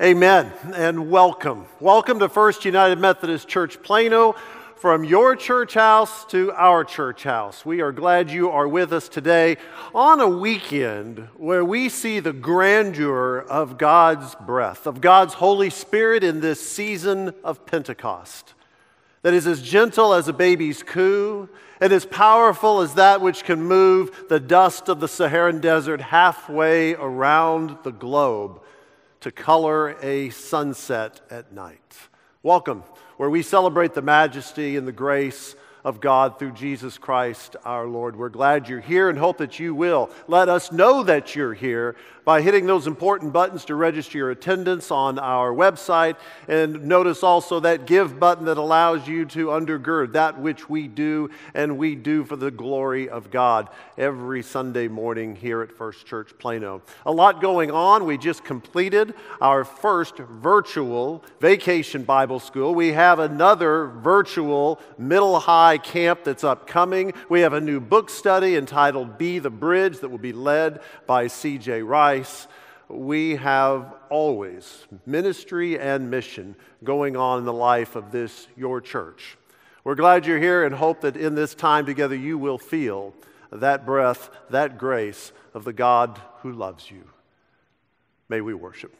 Amen, and welcome. Welcome to First United Methodist Church Plano, from your church house to our church house. We are glad you are with us today on a weekend where we see the grandeur of God's breath, of God's Holy Spirit in this season of Pentecost, that is as gentle as a baby's coo and as powerful as that which can move the dust of the Saharan desert halfway around the globe to color a sunset at night. Welcome, where we celebrate the majesty and the grace of God through Jesus Christ our Lord. We're glad you're here and hope that you will let us know that you're here by hitting those important buttons to register your attendance on our website. And notice also that give button that allows you to undergird that which we do, and we do for the glory of God every Sunday morning here at First Church Plano. A lot going on. We just completed our first virtual vacation Bible school. We have another virtual middle high camp that's upcoming. We have a new book study entitled Be the Bridge that will be led by C.J. Rice. We have always ministry and mission going on in the life of this, your church. We're glad you're here and hope that in this time together you will feel that breath, that grace of the God who loves you. May we worship.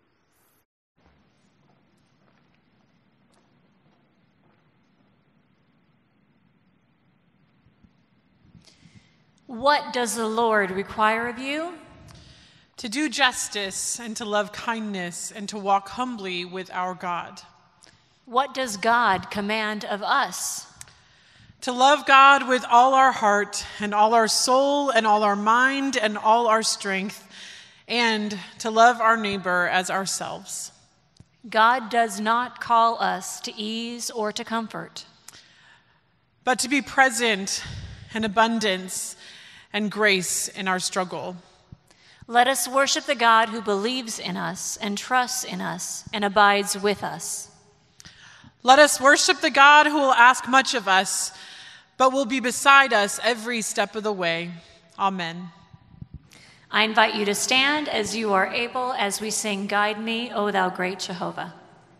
What does the Lord require of you? To do justice and to love kindness and to walk humbly with our God. What does God command of us? To love God with all our heart and all our soul and all our mind and all our strength, and to love our neighbor as ourselves. God does not call us to ease or to comfort, but to be present and abundance and grace in our struggle. Let us worship the God who believes in us and trusts in us and abides with us. Let us worship the God who will ask much of us, but will be beside us every step of the way. Amen. I invite you to stand as you are able as we sing Guide Me, O Thou Great Jehovah.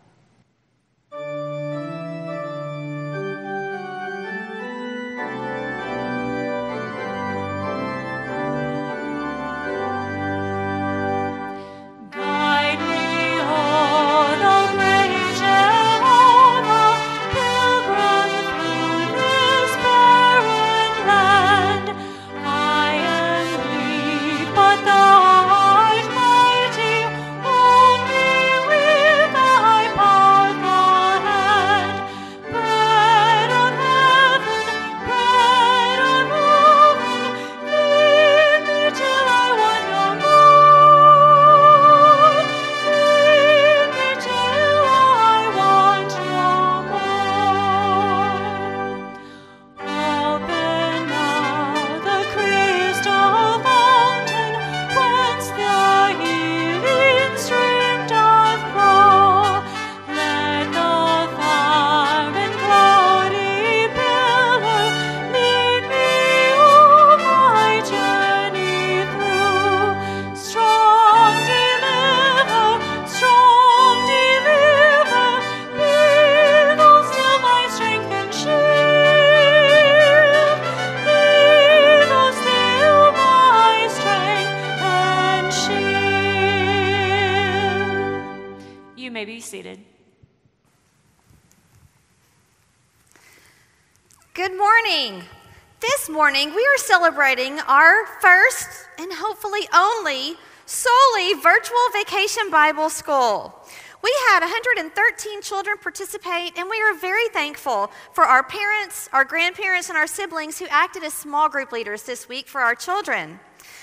We are celebrating our first and hopefully only solely virtual Vacation Bible School. We had 113 children participate, and we are very thankful for our parents, our grandparents, and our siblings who acted as small group leaders this week for our children.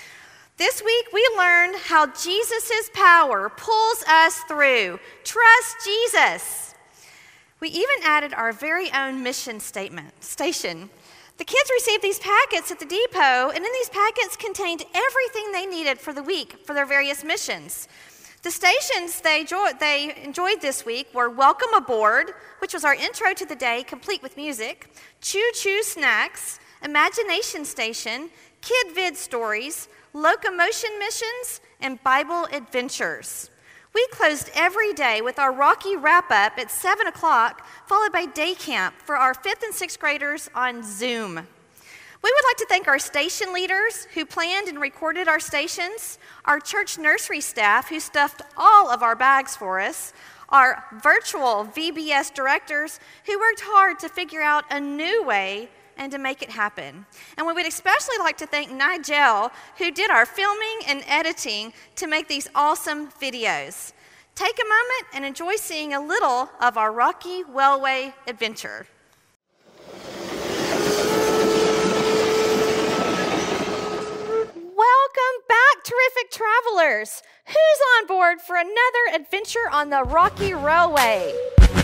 This week, we learned how Jesus' power pulls us through. Trust Jesus. We even added our very own mission station. The kids received these packets at the depot, and in these packets contained everything they needed for the week for their various missions. The stations they enjoyed this week were Welcome Aboard, which was our intro to the day, complete with music, Choo Choo Snacks, Imagination Station, Kid Vid Stories, Locomotion Missions, and Bible Adventures. We closed every day with our Rocky wrap-up at 7 o'clock, followed by day camp for our 5th and 6th graders on Zoom. We would like to thank our station leaders who planned and recorded our stations, our church nursery staff who stuffed all of our bags for us, our virtual VBS directors who worked hard to figure out a new way and to make it happen. And we would especially like to thank Nigel, who did our filming and editing to make these awesome videos. Take a moment and enjoy seeing a little of our Rocky Wellway adventure. Welcome back, terrific travelers. Who's on board for another adventure on the Rocky Railway?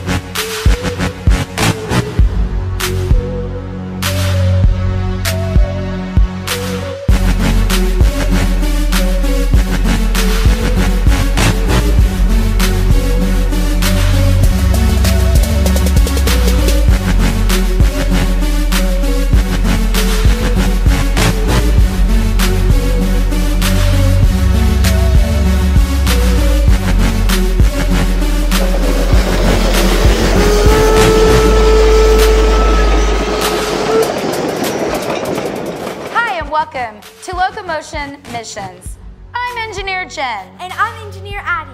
Welcome to Locomotion Missions. I'm Engineer Jen. And I'm Engineer Addie.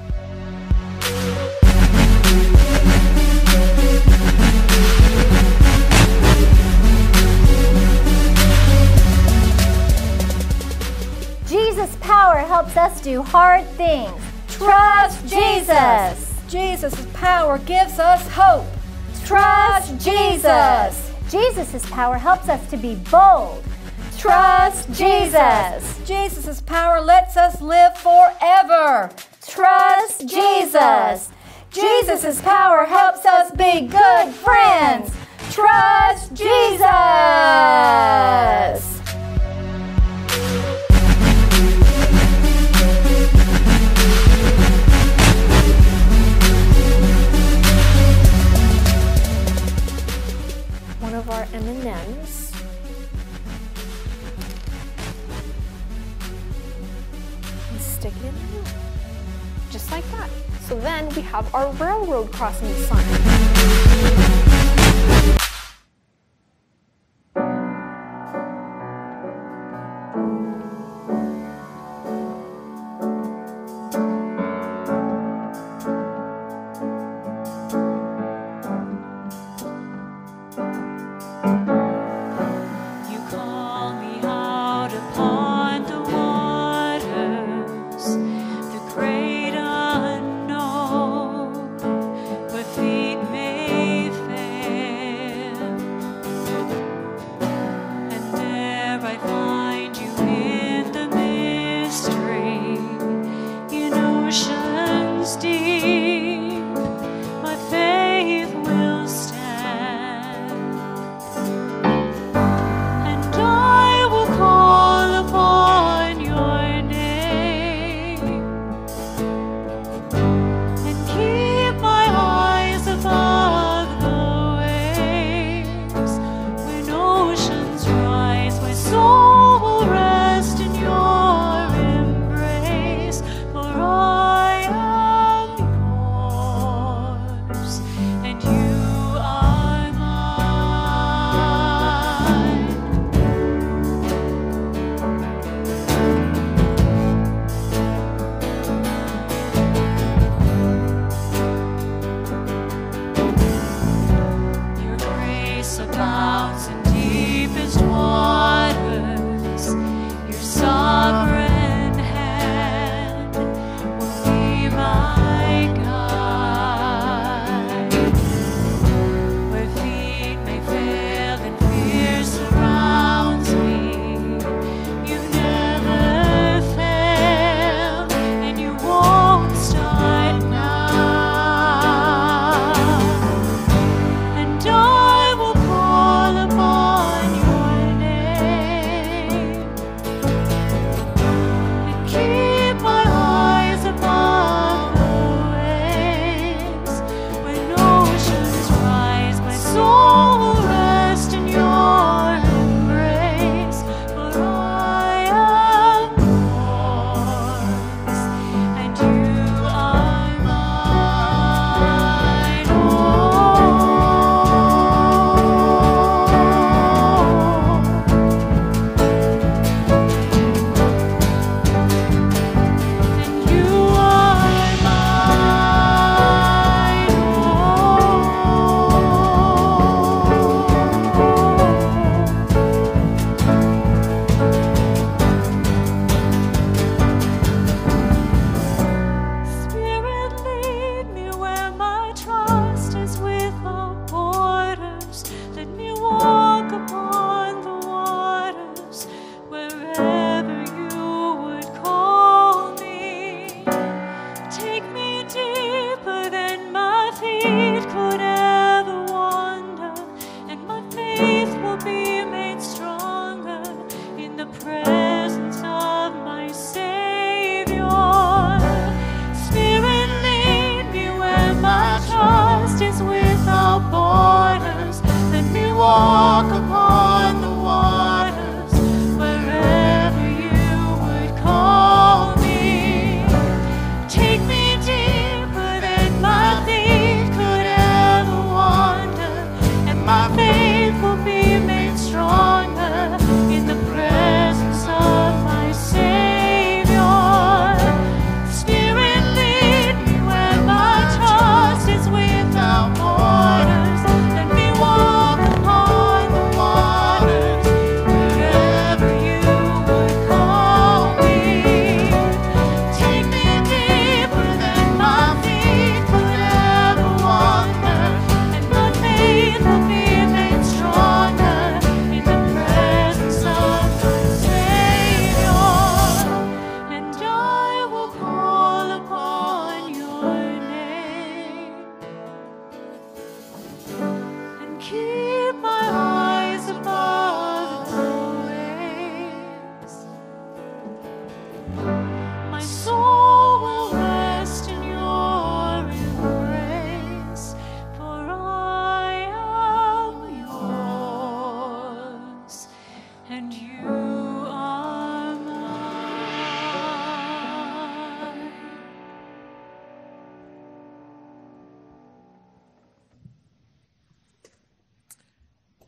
Jesus' power helps us do hard things. Trust Jesus. Jesus' power gives us hope. Trust Jesus. Jesus' power helps us to be bold. Trust Jesus. Jesus' power lets us live forever. Trust Jesus. Jesus' power helps us be good friends. Trust Jesus. One of our M&Ms. Stick it in the middle, just like that. So then we have our railroad crossing sign. Great unknown, where feet may fail.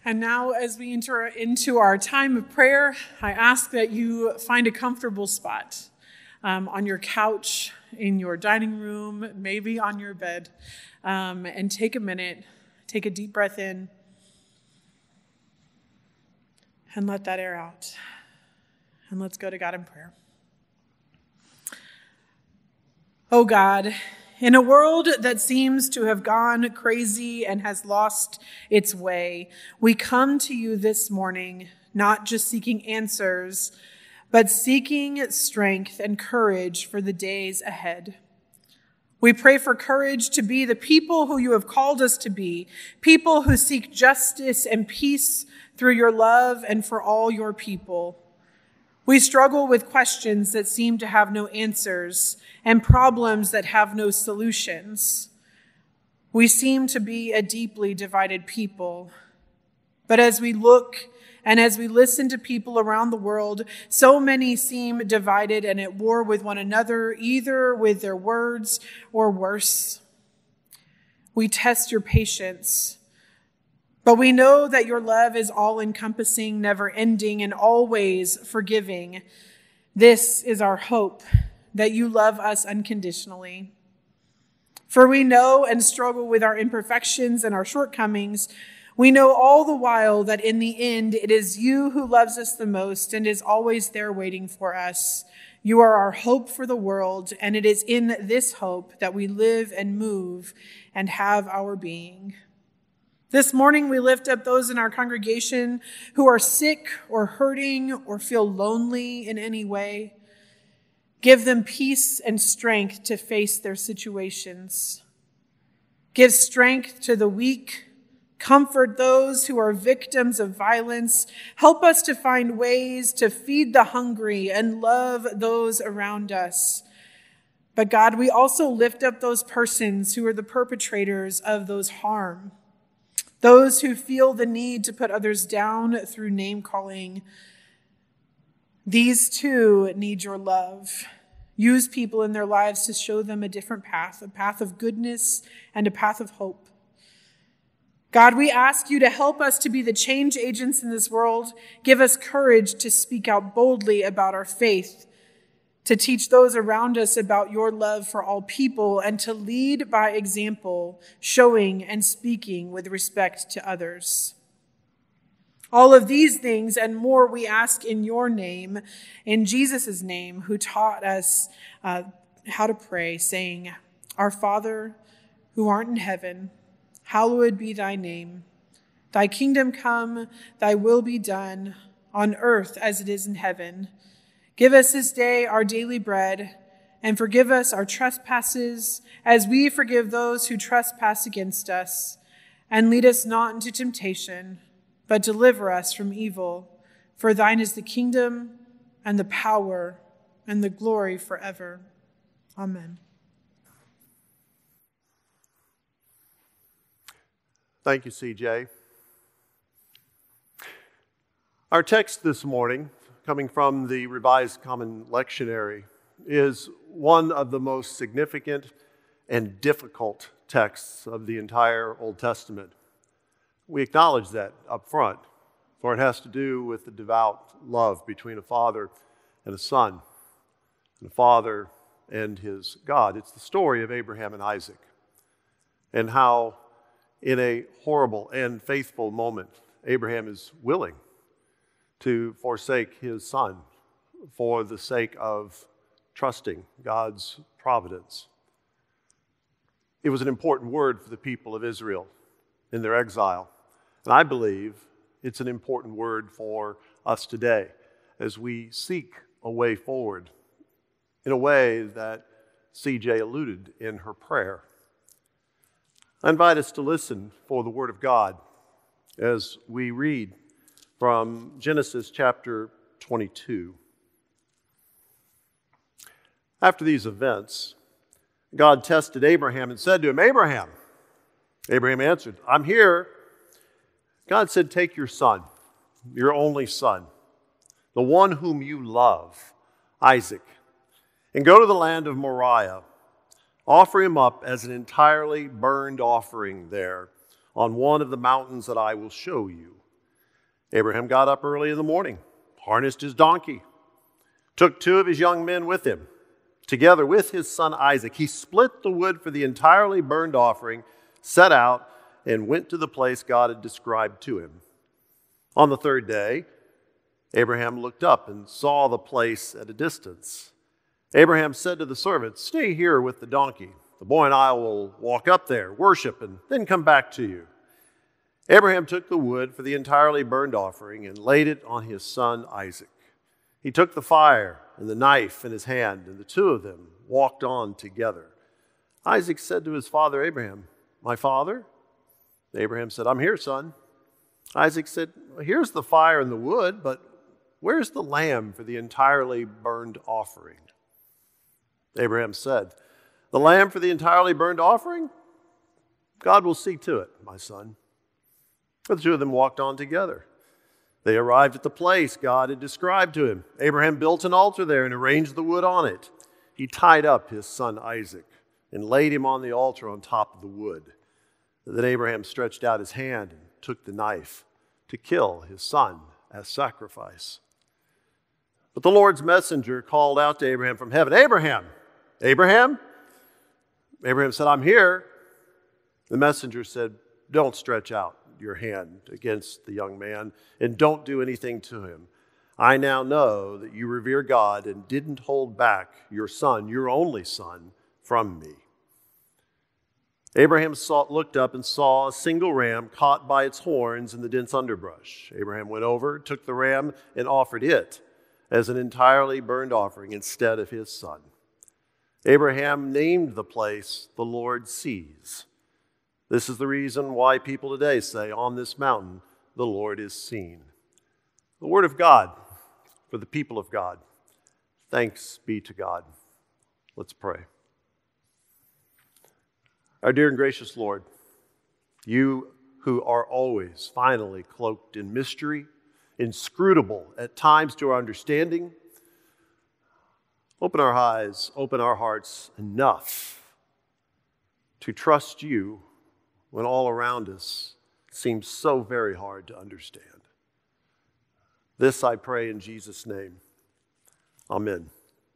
And now, as we enter into our time of prayer, I ask that you find a comfortable spot on your couch, in your dining room, maybe on your bed, and take a minute, take a deep breath in, and let that air out. And let's go to God in prayer. Oh God, in a world that seems to have gone crazy and has lost its way, we come to you this morning, not just seeking answers, but seeking strength and courage for the days ahead. We pray for courage to be the people who you have called us to be, people who seek justice and peace through your love and for all your people. We struggle with questions that seem to have no answers and problems that have no solutions. We seem to be a deeply divided people. But as we look and as we listen to people around the world, so many seem divided and at war with one another, either with their words or worse. We test your patience. But we know that your love is all-encompassing, never-ending, and always forgiving. This is our hope, that you love us unconditionally. For we know and struggle with our imperfections and our shortcomings. We know all the while that in the end, it is you who loves us the most and is always there waiting for us. You are our hope for the world, and it is in this hope that we live and move and have our being. This morning, we lift up those in our congregation who are sick or hurting or feel lonely in any way. Give them peace and strength to face their situations. Give strength to the weak. Comfort those who are victims of violence. Help us to find ways to feed the hungry and love those around us. But God, we also lift up those persons who are the perpetrators of those harm. Those who feel the need to put others down through name-calling. These too need your love. Use people in their lives to show them a different path, a path of goodness and a path of hope. God, we ask you to help us to be the change agents in this world. Give us courage to speak out boldly about our faith, to teach those around us about your love for all people, and to lead by example, showing and speaking with respect to others. All of these things and more we ask in your name, in Jesus' name, who taught us how to pray, saying, Our Father, who art in heaven, hallowed be thy name. Thy kingdom come, thy will be done, on earth as it is in heaven. Give us this day our daily bread, and forgive us our trespasses, as we forgive those who trespass against us. And lead us not into temptation, but deliver us from evil. For thine is the kingdom, and the power, and the glory forever. Amen. Thank you, CJ. Our text this morning, coming from the Revised Common Lectionary, is one of the most significant and difficult texts of the entire Old Testament. We acknowledge that up front, for it has to do with the devout love between a father and a son, and a father and his God. It's the story of Abraham and Isaac, and how in a horrible and faithful moment, Abraham is willing to forsake his son for the sake of trusting God's providence. It was an important word for the people of Israel in their exile. And I believe it's an important word for us today as we seek a way forward in a way that CJ alluded in her prayer. I invite us to listen for the Word of God as we read from Genesis chapter 22. After these events, God tested Abraham and said to him, Abraham. Abraham answered, I'm here. God said, take your son, your only son, the one whom you love, Isaac, and go to the land of Moriah. Offer him up as an entirely burned offering there on one of the mountains that I will show you. Abraham got up early in the morning, harnessed his donkey, took 2 of his young men with him. Together with his son Isaac, he split the wood for the entirely burned offering, set out, and went to the place God had described to him. On the 3rd day, Abraham looked up and saw the place at a distance. Abraham said to the servants, "Stay here with the donkey. The boy and I will walk up there, worship, and then come back to you." Abraham took the wood for the entirely burned offering and laid it on his son Isaac. He took the fire and the knife in his hand, and the 2 of them walked on together. Isaac said to his father Abraham, "My father?" Abraham said, "I'm here, son." Isaac said, "Here's the fire and the wood, but where's the lamb for the entirely burned offering?" Abraham said, "The lamb for the entirely burned offering? God will see to it, my son." The 2 of them walked on together. They arrived at the place God had described to him. Abraham built an altar there and arranged the wood on it. He tied up his son Isaac and laid him on the altar on top of the wood. Then Abraham stretched out his hand and took the knife to kill his son as sacrifice. But the Lord's messenger called out to Abraham from heaven, "Abraham, Abraham?" Abraham said, "I'm here." The messenger said, "Don't stretch out your hand against the young man, and don't do anything to him. I now know that you revere God and didn't hold back your son, your only son, from me." Abraham looked up and saw a single ram caught by its horns in the dense underbrush. Abraham went over, took the ram, and offered it as an entirely burned offering instead of his son. Abraham named the place "The Lord Sees." This is the reason why people today say, "On this mountain, the Lord is seen." The word of God for the people of God. Thanks be to God. Let's pray. Our dear and gracious Lord, you who are always finally cloaked in mystery, inscrutable at times to our understanding, open our eyes, open our hearts enough to trust you when all around us seems so very hard to understand. This I pray in Jesus' name. Amen.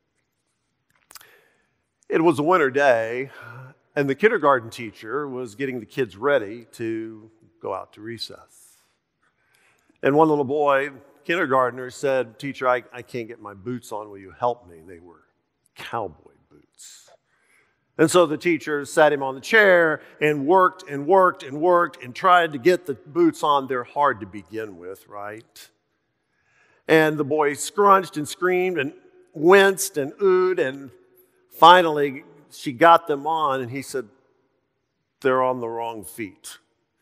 It was a winter day, and the kindergarten teacher was getting the kids ready to go out to recess. And one little boy, kindergartner, said, "Teacher, I can't get my boots on. Will you help me?" They were cowboy boots. And so the teacher sat him on the chair and worked and worked and worked and tried to get the boots on. They're hard to begin with, right? And the boy scrunched and screamed and winced and oohed, and finally she got them on, and he said, "They're on the wrong feet."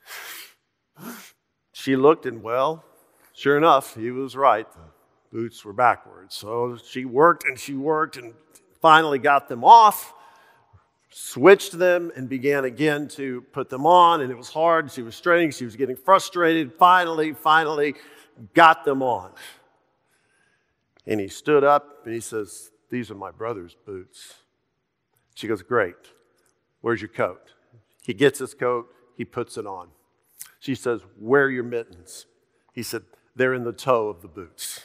She looked, and well, sure enough, he was right. The boots were backwards. So she worked and finally got them off, switched them, and began again to put them on, and it was hard. She was straining. She was getting frustrated. Finally got them on. And he stood up, and he says, "These are my brother's boots." She goes, "Great. Where's your coat?" He gets his coat. He puts it on. She says, "Where are your mittens?" He said, "They're in the toe of the boots."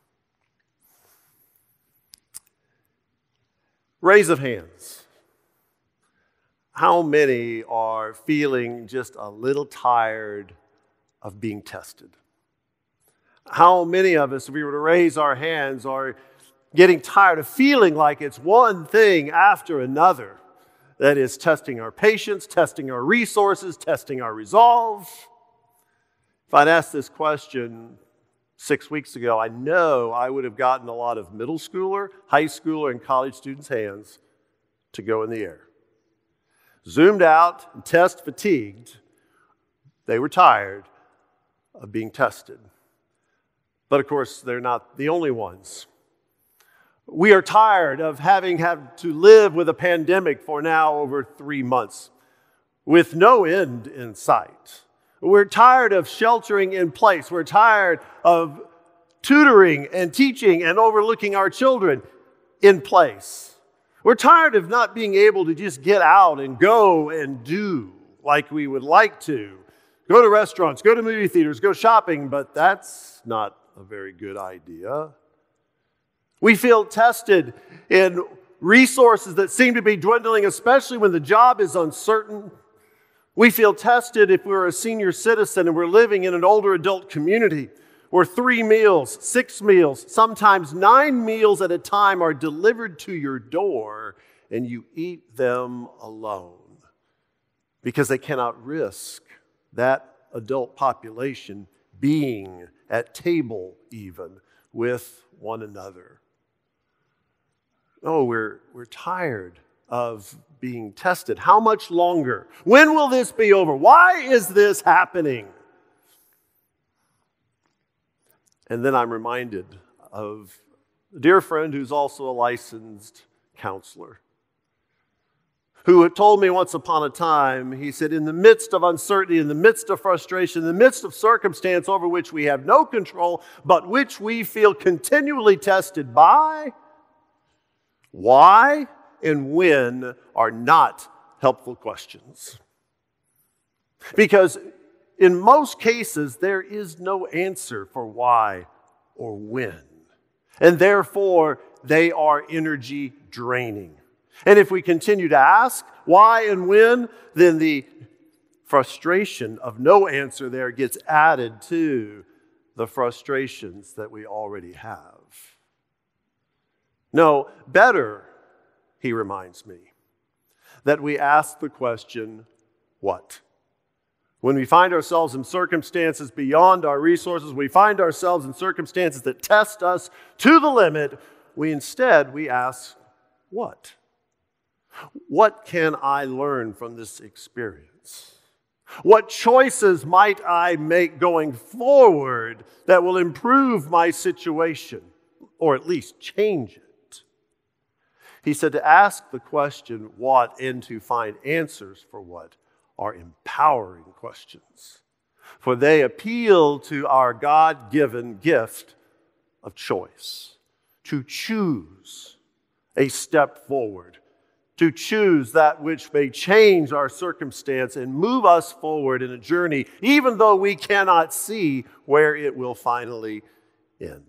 Raise of hands. How many are feeling just a little tired of being tested? How many of us, if we were to raise our hands, are getting tired of feeling like it's one thing after another that is testing our patience, testing our resources, testing our resolve? If I'd asked this question 6 weeks ago, I know I would have gotten a lot of middle schooler, high schooler, and college students' hands to go in the air. Zoomed out and test fatigued, they were tired of being tested. But of course, they're not the only ones. We are tired of having had to live with a pandemic for now over 3 months with no end in sight. We're tired of sheltering in place. We're tired of tutoring and teaching and overlooking our children in place. We're tired of not being able to just get out and go and do like we would like to go to restaurants, go to movie theaters, go shopping, but that's not a very good idea. We feel tested in resources that seem to be dwindling, especially when the job is uncertain. We feel tested if we're a senior citizen and we're living in an older adult community where 3 meals, 6 meals, sometimes 9 meals at a time are delivered to your door and you eat them alone because they cannot risk that adult population being at table even with one another. Oh, we're tired of being tested. How much longer? When will this be over? Why is this happening? And then I'm reminded of a dear friend who's also a licensed counselor, who had told me once upon a time, he said, in the midst of uncertainty, in the midst of frustration, in the midst of circumstance over which we have no control, but which we feel continually tested by, why and when are not helpful questions. Because in most cases, there is no answer for why or when. And therefore, they are energy draining. And if we continue to ask why and when, then the frustration of no answer there gets added to the frustrations that we already have. No, better, he reminds me, that we ask the question, what? When we find ourselves in circumstances beyond our resources, we find ourselves in circumstances that test us to the limit, we ask, what? What can I learn from this experience? What choices might I make going forward that will improve my situation, or at least change it? He said to ask the question, what, and to find answers for what, are empowering questions. For they appeal to our God-given gift of choice, to choose a step forward, to choose that which may change our circumstance and move us forward in a journey, even though we cannot see where it will finally end.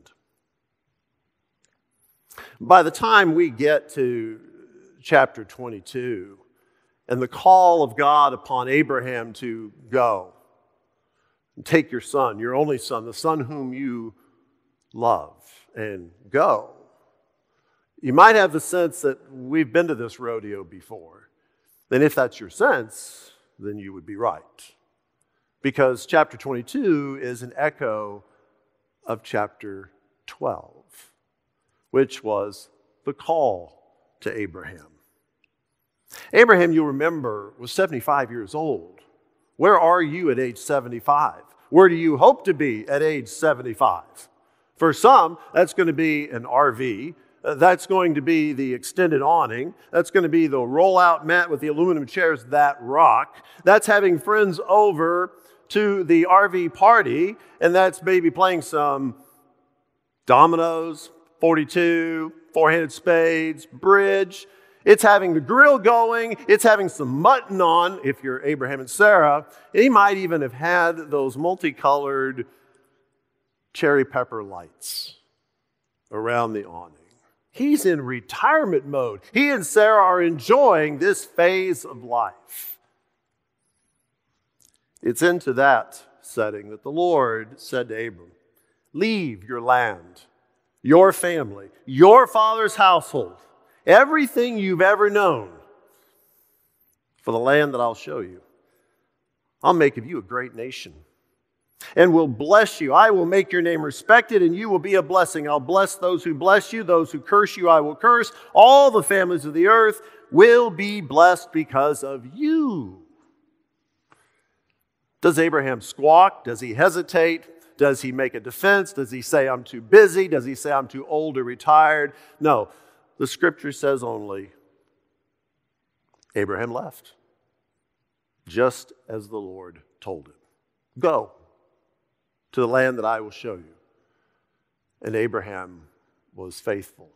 By the time we get to chapter 22 and the call of God upon Abraham to go and take your son, your only son, the son whom you love, and go, you might have the sense that we've been to this rodeo before. Then if that's your sense, then you would be right. Because chapter 22 is an echo of chapter 12. Which was the call to Abraham. Abraham, you'll remember, was 75 years old. Where are you at age 75? Where do you hope to be at age 75? For some, that's going to be an RV. That's going to be the extended awning. That's going to be the roll-out mat with the aluminum chairs that rock. That's having friends over to the RV party, and that's maybe playing some dominoes, 42, four-handed spades, bridge. It's having the grill going. It's having some mutton on, if you're Abraham and Sarah. He might even have had those multicolored cherry pepper lights around the awning. He's in retirement mode. He and Sarah are enjoying this phase of life. It's into that setting that the Lord said to Abram, leave your land, your family, your father's household, everything you've ever known, for the land that I'll show you. I'll make of you a great nation and will bless you. I will make your name respected and you will be a blessing. I'll bless those who bless you. Those who curse you, I will curse. All the families of the earth will be blessed because of you. Does Abraham squawk? Does he hesitate? Does he make a defense? Does he say, I'm too busy? Does he say, I'm too old or retired? No, the scripture says only, Abraham left, just as the Lord told him. Go to the land that I will show you. And Abraham was faithful.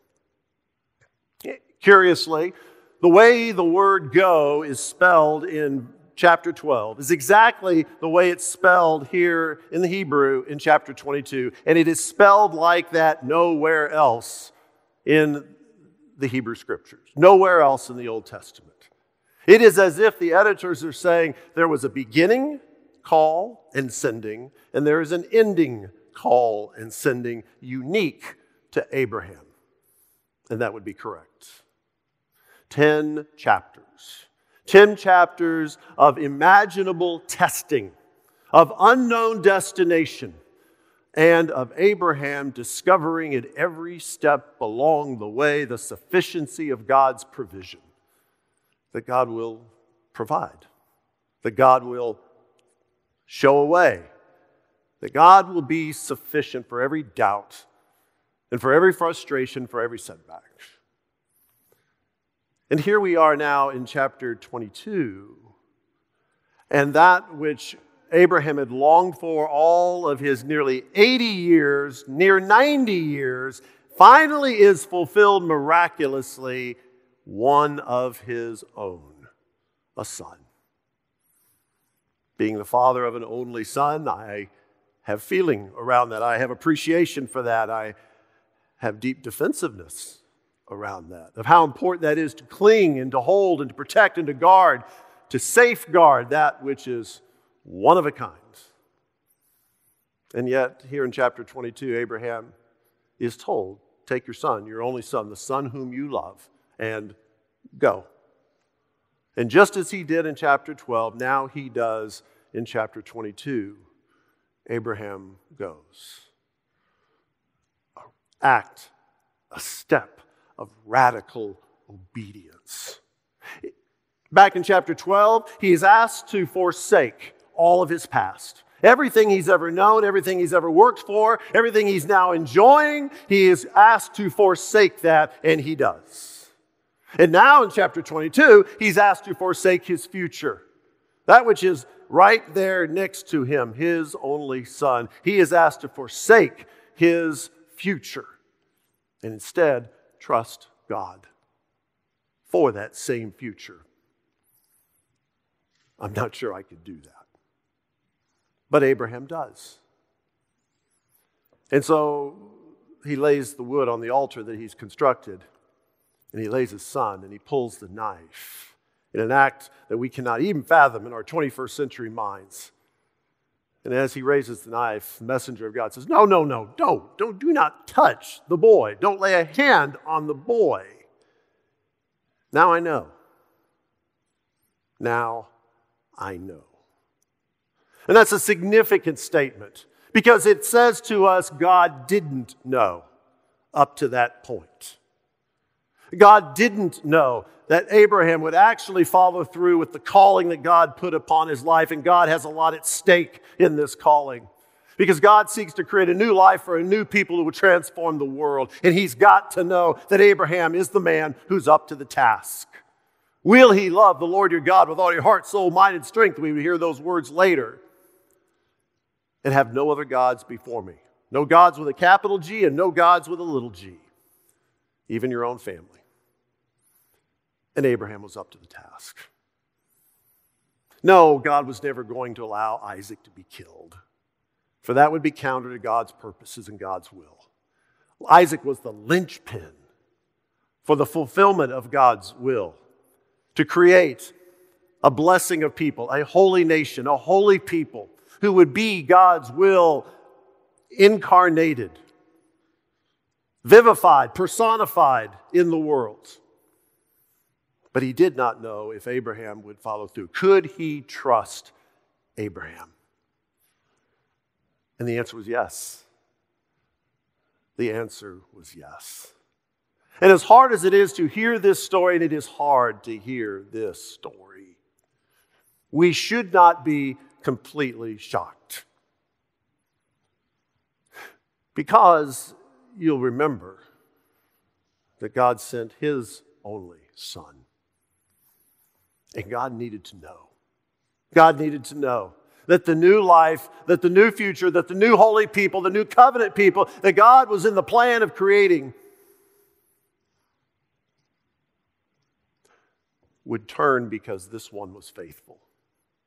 Curiously, the way the word go is spelled in chapter 12 is exactly the way it's spelled here in the Hebrew in chapter 22. And it is spelled like that nowhere else in the Hebrew Scriptures, nowhere else in the Old Testament. It is as if the editors are saying there was a beginning call and sending, and there is an ending call and sending unique to Abraham. And that would be correct. 10 chapters. 10 chapters of imaginable testing, of unknown destination, and of Abraham discovering at every step along the way the sufficiency of God's provision. That God will provide, that God will show a way, that God will be sufficient for every doubt and for every frustration, for every setback. And here we are now in chapter 22, and that which Abraham had longed for all of his nearly 80 years, near 90 years, finally is fulfilled miraculously, one of his own, a son. Being the father of an only son, I have feeling around that. I have appreciation for that. I have deep defensiveness around that, of how important that is to cling and to hold and to protect and to guard, to safeguard that which is one of a kind. And yet, here in chapter 22, Abraham is told, take your son, your only son, the son whom you love, and go. And just as he did in chapter 12, now he does in chapter 22. Abraham goes. A step of radical obedience. Back in chapter 12, he is asked to forsake all of his past. Everything he's ever known, everything he's ever worked for, everything he's now enjoying, he is asked to forsake that, and he does. And now in chapter 22, he's asked to forsake his future. That which is right there next to him, his only son. He is asked to forsake his future and instead trust God for that same future. I'm not sure I could do that. But Abraham does. And so he lays the wood on the altar that he's constructed, and he lays his son, and he pulls the knife in an act that we cannot even fathom in our 21st century minds. And as he raises the knife, the messenger of God says, no, do not touch the boy. Don't lay a hand on the boy. Now I know. Now I know. And that's a significant statement because it says to us God didn't know up to that point. God didn't know that Abraham would actually follow through with the calling that God put upon his life, and God has a lot at stake in this calling. Because God seeks to create a new life for a new people who will transform the world, and he's got to know that Abraham is the man who's up to the task. Will he love the Lord your God with all your heart, soul, mind, and strength? We will hear those words later. And have no other gods before me. No gods with a capital G and no gods with a little g. Even your own family. And Abraham was up to the task. No, God was never going to allow Isaac to be killed, for that would be counter to God's purposes and God's will. Isaac was the linchpin for the fulfillment of God's will, to create a blessing of people, a holy nation, a holy people, who would be God's will incarnated, vivified, personified in the world. But he did not know if Abraham would follow through. Could he trust Abraham? And the answer was yes. The answer was yes. And as hard as it is to hear this story, and it is hard to hear this story, we should not be completely shocked. Because you'll remember that God sent his only son. And God needed to know. God needed to know that the new life, that the new future, that the new holy people, the new covenant people, that God was in the plan of creating would turn because this one was faithful.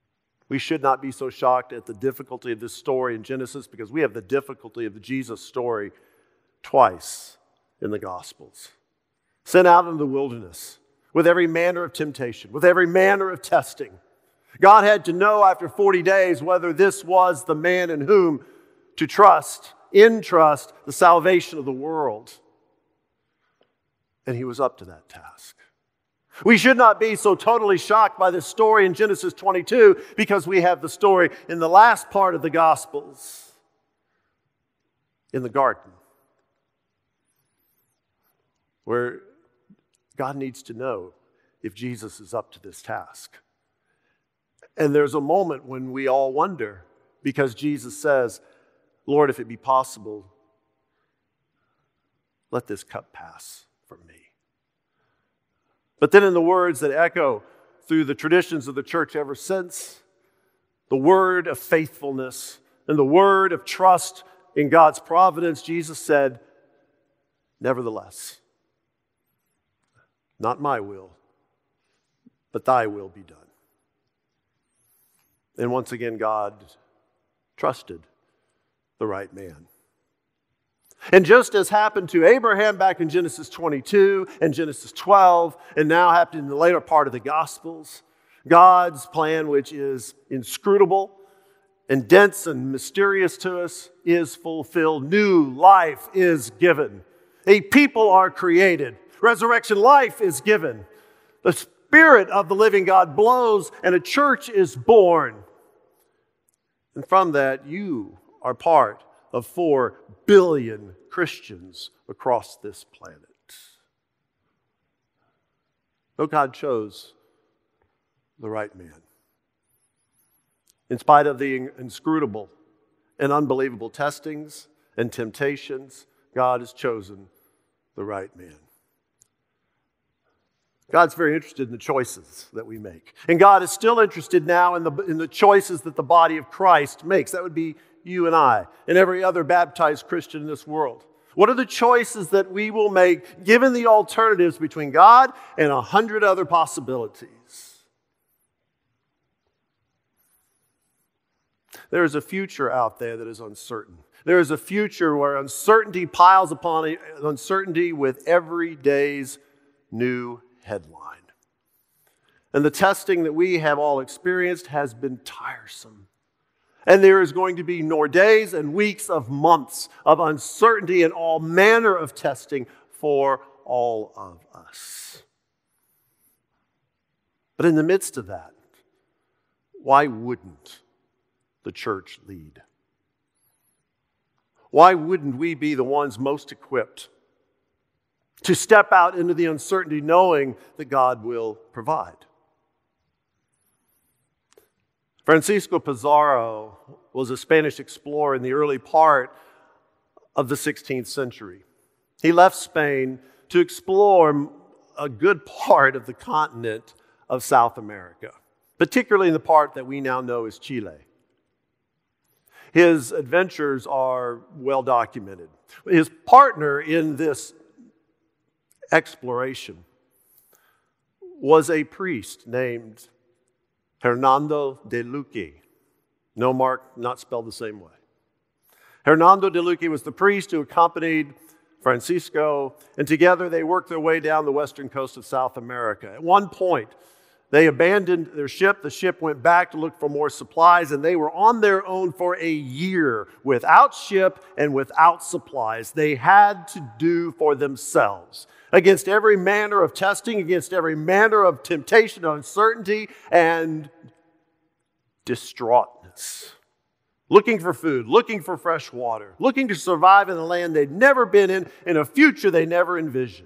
We should not be so shocked at the difficulty of this story in Genesis because we have the difficulty of the Jesus story twice in the Gospels. Sent out into the wilderness with every manner of temptation, with every manner of testing. God had to know after 40 days whether this was the man in whom to entrust the salvation of the world. And he was up to that task. We should not be so totally shocked by this story in Genesis 22 because we have the story in the last part of the Gospels, in the garden, where God needs to know if Jesus is up to this task. And there's a moment when we all wonder because Jesus says, Lord, if it be possible, let this cup pass from me. But then in the words that echo through the traditions of the church ever since, the word of faithfulness and the word of trust in God's providence, Jesus said, nevertheless, not my will, but thy will be done. And once again, God trusted the right man. And just as happened to Abraham back in Genesis 22 and Genesis 12, and now happened in the later part of the Gospels, God's plan, which is inscrutable and dense and mysterious to us, is fulfilled. New life is given. A people are created. Resurrection life is given. The Spirit of the living God blows, and a church is born. And from that, you are part of 4 billion Christians across this planet. So God chose the right man. In spite of the inscrutable and unbelievable testings and temptations, God has chosen the right man. God's very interested in the choices that we make. And God is still interested now in the choices that the body of Christ makes. That would be you and I and every other baptized Christian in this world. What are the choices that we will make given the alternatives between God and 100 other possibilities? There is a future out there that is uncertain. There is a future where uncertainty piles upon uncertainty with every day's new headline. And the testing that we have all experienced has been tiresome. And there is going to be more days and weeks of months of uncertainty and all manner of testing for all of us. But in the midst of that, why wouldn't the church lead? Why wouldn't we be the ones most equipped to step out into the uncertainty knowing that God will provide? Francisco Pizarro was a Spanish explorer in the early part of the 16th century. He left Spain to explore a good part of the continent of South America, particularly in the part that we now know as Chile. His adventures are well documented. His partner in this exploration was a priest named Hernando de Luque. No mark, not spelled the same way. Hernando de Luque was the priest who accompanied Francisco, and together they worked their way down the western coast of South America. At one point, they abandoned their ship. The ship went back to look for more supplies, and they were on their own for a year without ship and without supplies. They had to do for themselves against every manner of testing, against every manner of temptation, uncertainty, and distraughtness. Looking for food, looking for fresh water, looking to survive in a land they'd never been in a future they never envisioned.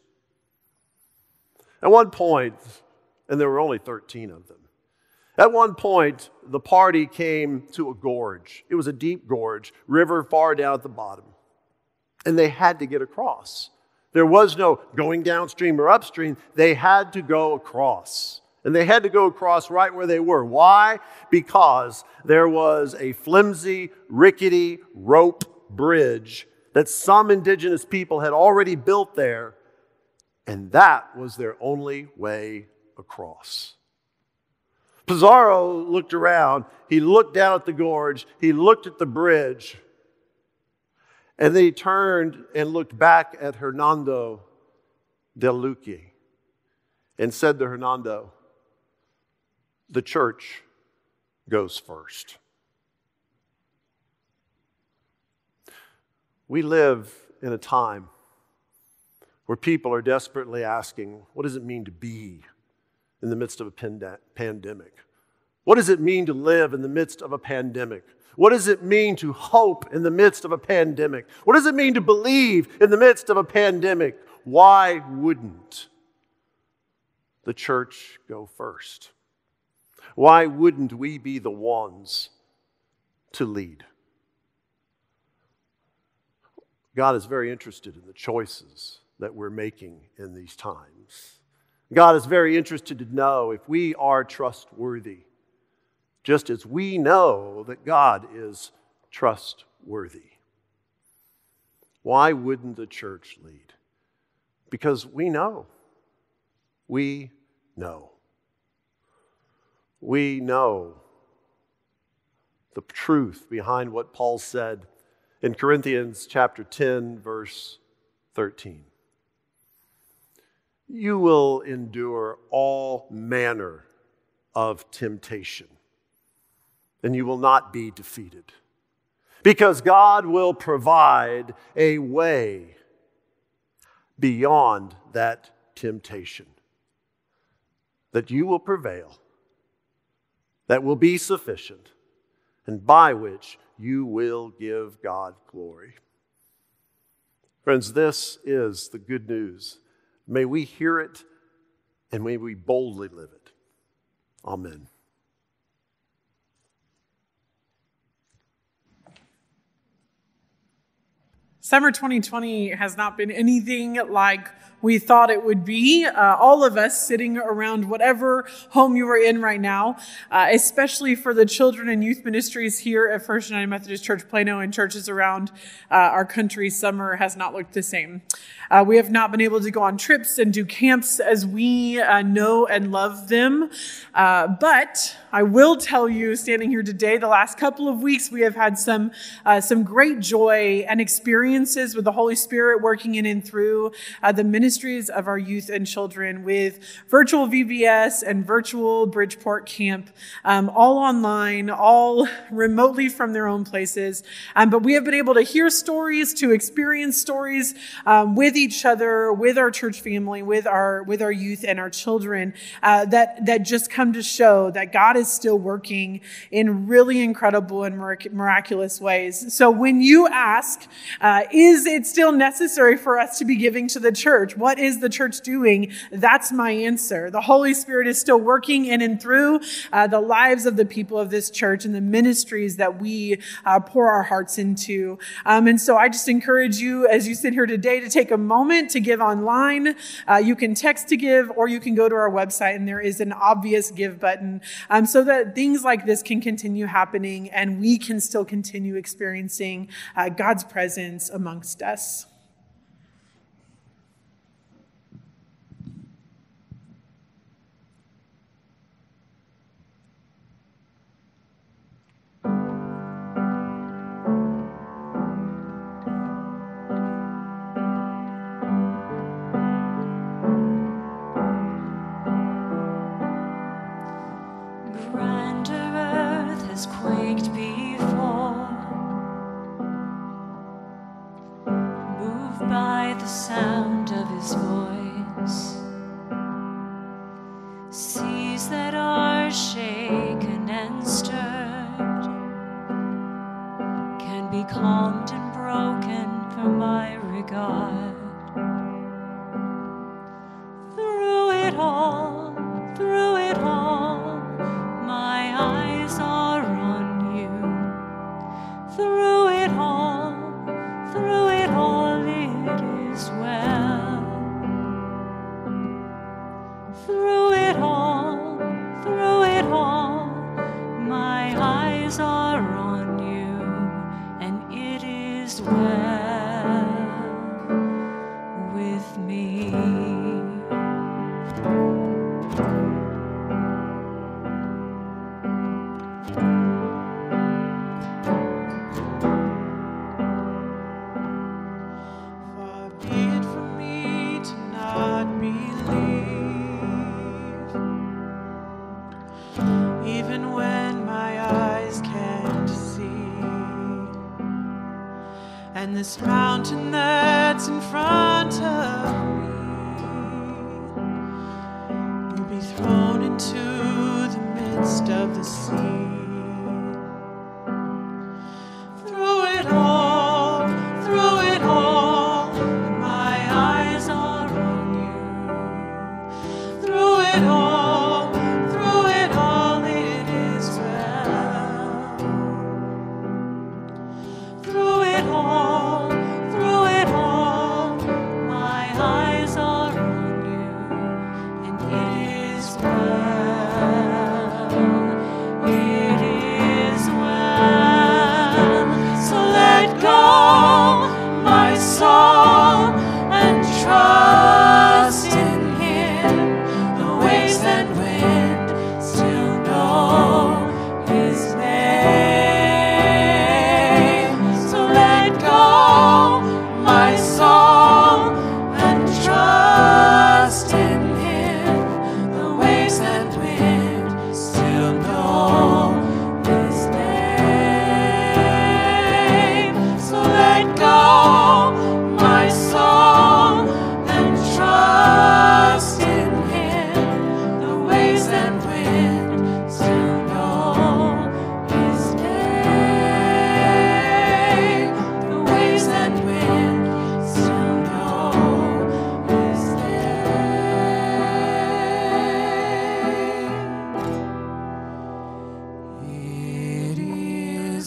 At one point, and there were only 13 of them, at one point, the party came to a gorge. It was a deep gorge, river far down at the bottom. And they had to get across. There was no going downstream or upstream. They had to go across. And they had to go across right where they were. Why? Because there was a flimsy, rickety rope bridge that some indigenous people had already built there, and that was their only way across. Pizarro looked around. He looked down at the gorge. He looked at the bridge. And then he turned and looked back at Hernando del Luque and said to Hernando, "The church goes first." We live in a time where people are desperately asking, what does it mean to be in the midst of a pandemic? What does it mean to live in the midst of a pandemic? What does it mean to hope in the midst of a pandemic? What does it mean to believe in the midst of a pandemic? Why wouldn't the church go first? Why wouldn't we be the ones to lead? God is very interested in the choices that we're making in these times. God is very interested to know if we are trustworthy, just as we know that God is trustworthy. Why wouldn't the church lead? Because we know. We know. We know the truth behind what Paul said in Corinthians chapter 10, verse 13. You will endure all manner of temptation, and you will not be defeated, because God will provide a way beyond that temptation, that you will prevail, that will be sufficient, and by which you will give God glory. Friends, this is the good news. May we hear it and may we boldly live it. Amen. Summer 2020 has not been anything like we thought it would be. All of us sitting around whatever home you are in right now, especially for the children and youth ministries here at First United Methodist Church Plano and churches around our country, summer has not looked the same. We have not been able to go on trips and do camps as we know and love them. But I will tell you, standing here today, the last couple of weeks we have had some great joy and experiences with the Holy Spirit working in and through the ministries of our youth and children with virtual VBS and virtual Bridgeport camp, all online, all remotely from their own places. But we have been able to hear stories, to experience stories with each other, with our church family, with our youth and our children, that just come to show that God is still working in really incredible and miraculous ways. So when you ask, is it still necessary for us to be giving to the church? What is the church doing? That's my answer. The Holy Spirit is still working in and through the lives of the people of this church and the ministries that we pour our hearts into. And so I just encourage you, as you sit here today, to take a moment to give online. You can text to give, or you can go to our website, and there is an obvious give button, so that things like this can continue happening and we can still continue experiencing God's presence amongst us. Quaked before, moved by the sound of his voice, seas that are shaken and stirred can be calmed and broken for my regard. Through it all, my eyes are on you. Through it all, it is well. Through it all, my eyes are on you, and it is well with me. And this mountain that's in front of me will be thrown into the midst of the sea. Through it all, my eyes are on you. Through it all, it is well. Through it all, my eyes are on you, and it is well. It is well. So let go, my soul, and trust in Him. The waves and wind still know His name. So let go, my soul, and trust in Him. The waves and wind still know His name. So let go, my soul, and trust in Him. The waves and wind still know His name. The waves and wind still know His name. It is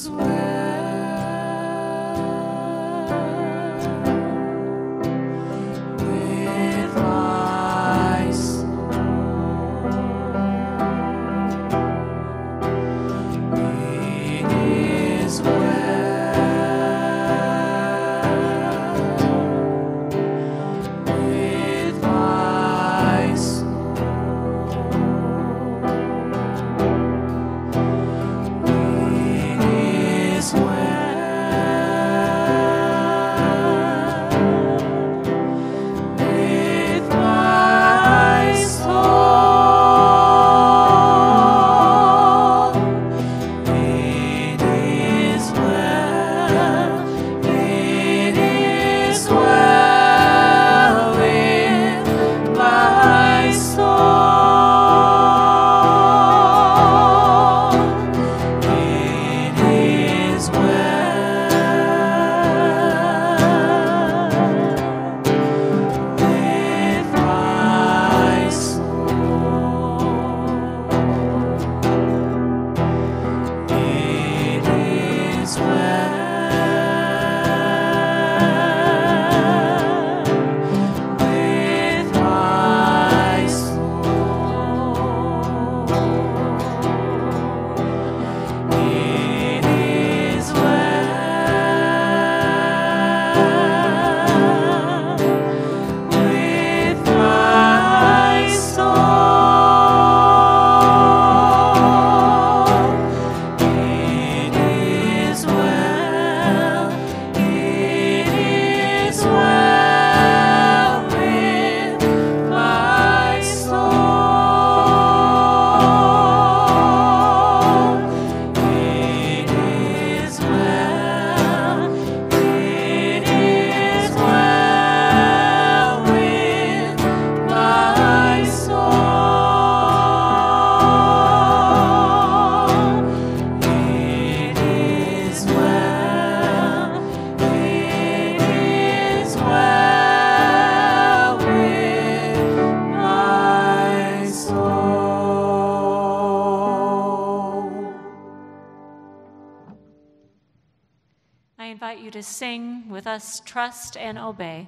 well with my soul. It is well with my soul. It is well with my soul. It is well. It is well with my soul. It is I invite you to sing with us, Trust and Obey.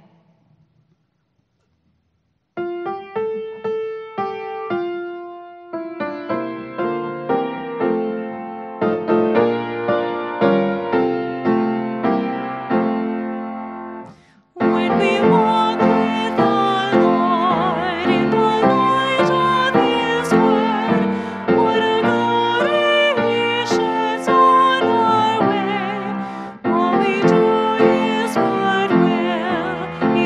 When we walk with our Lord in the light of His word, what a glory He sheds on our way. All we do is what will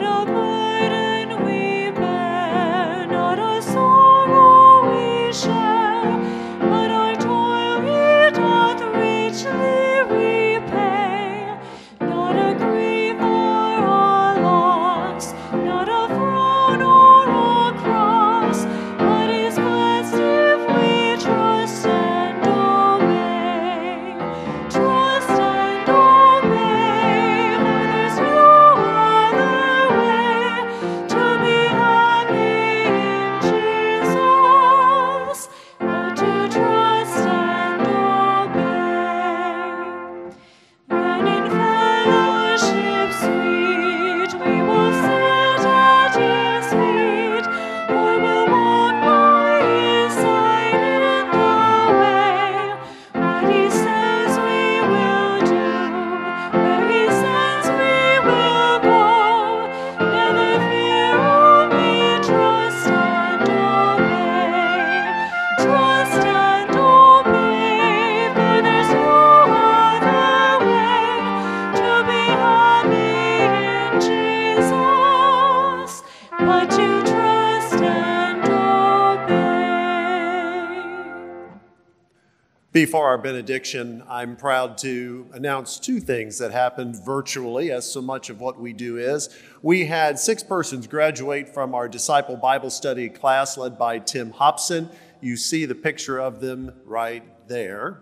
Before our benediction, I'm proud to announce two things that happened virtually, as so much of what we do is. We had 6 persons graduate from our Disciple Bible Study class led by Tim Hobson. You see the picture of them right there.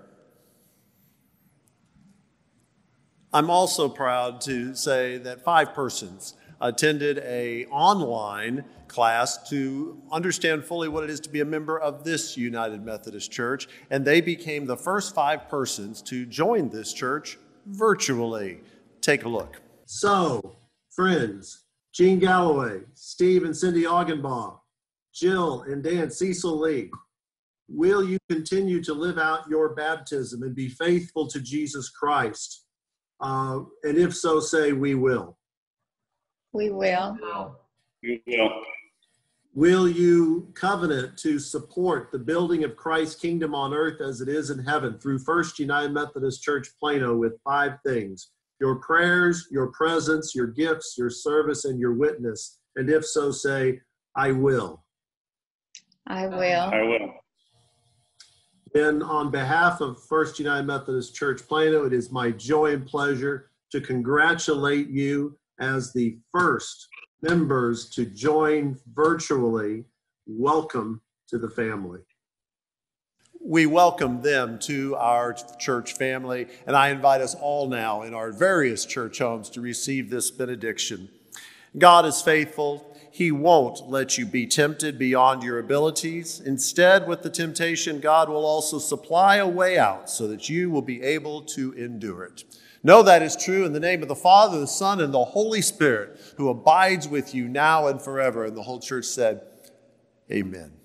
I'm also proud to say that 5 persons attended an online class to understand fully what it is to be a member of this United Methodist Church, and they became the first 5 persons to join this church virtually. Take a look. So, friends, Gene Galloway, Steve and Cindy Augenbaugh, Jill and Dan Cecil Lee, will you continue to live out your baptism and be faithful to Jesus Christ? And if so, say, we will. We will. We will. Will you covenant to support the building of Christ's kingdom on earth as it is in heaven through First United Methodist Church Plano with 5 things: your prayers, your presence, your gifts, your service, and your witness? And if so, say, I will. I will. I will. Then on behalf of First United Methodist Church Plano, it is my joy and pleasure to congratulate you as the first members to join virtually. Welcome to the family. We welcome them to our church family, and I invite us all now in our various church homes to receive this benediction. God is faithful. He won't let you be tempted beyond your abilities. Instead, with the temptation, God will also supply a way out so that you will be able to endure it. Know that is true in the name of the Father, the Son, and the Holy Spirit, who abides with you now and forever. And the whole church said, Amen.